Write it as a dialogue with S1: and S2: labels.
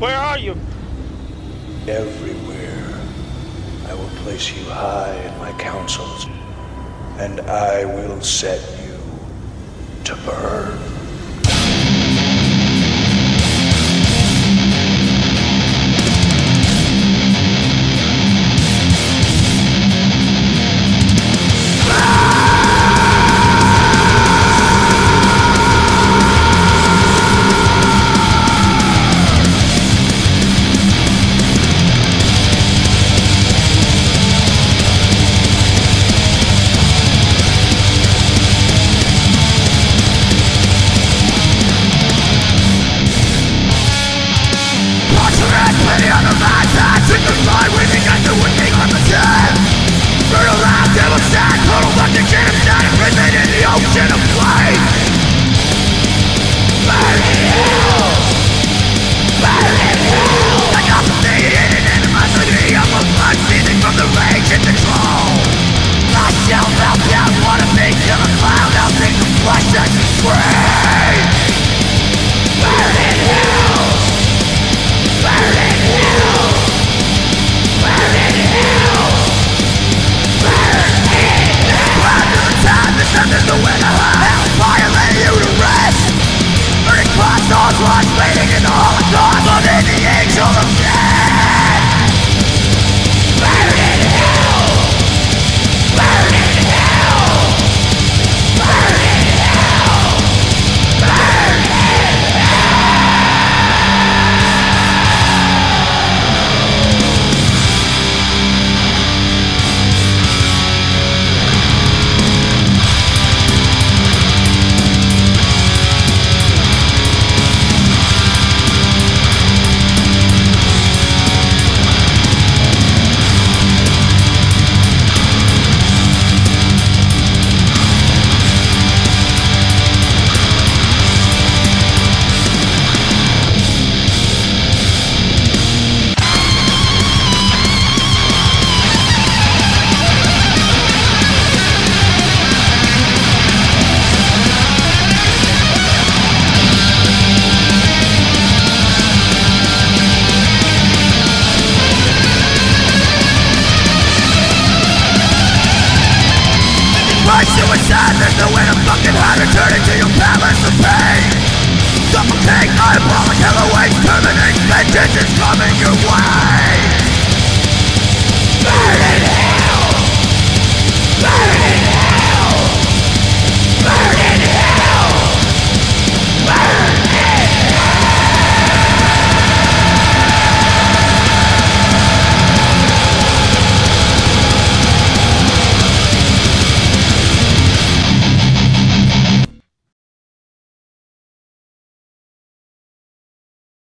S1: Where are you?
S2: Everywhere. I will place you high in my counsels, and I will set you to burn.
S3: Suicide, there's no way to fucking hide. Returning to your palace of pain. Suffocate, diabolic, hell awaits. Terminate, vengeance is coming your way.